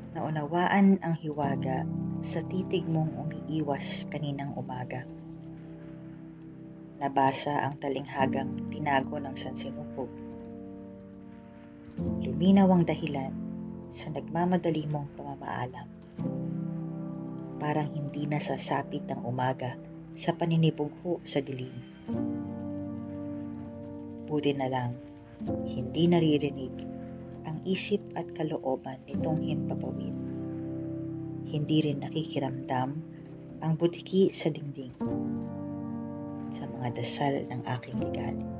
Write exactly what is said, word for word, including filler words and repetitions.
Naunawaan ang hiwaga sa titig mong umiiwas kaninang umaga. Nabasa ang talinghagang tinago ng sansinukob. Luminaw ang dahilan sa nagmamadali mong pamamaalam. Parang hindi nasasapit ang umaga sa paninibugho sa dilim. Buti na lang, hindi naririnig ang isip at kalooban nitong himpapawid. Hindi rin nakikiramdam ang butiki sa dingding sa mga dasal ng aking ligali.